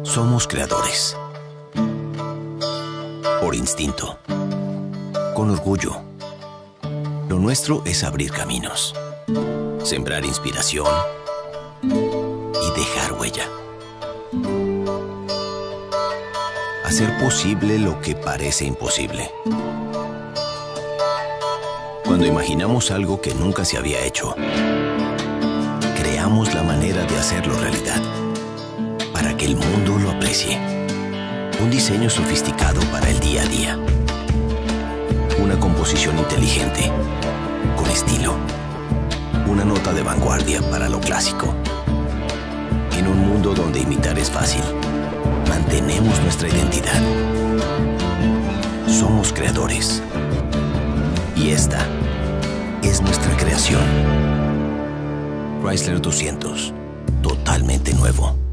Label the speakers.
Speaker 1: Somos creadores. Por instinto. Con orgullo. Lo nuestro es abrir caminos, sembrar inspiración y dejar huella. Hacer posible lo que parece imposible. Cuando imaginamos algo que nunca se había hecho, creamos la manera de hacerlo realidad, para que el mundo lo aprecie. Un diseño sofisticado para el día a día. Una composición inteligente, con estilo. Una nota de vanguardia para lo clásico. En un mundo donde imitar es fácil, mantenemos nuestra identidad. Somos creadores. Y esta es nuestra creación. Chrysler 200, totalmente nuevo.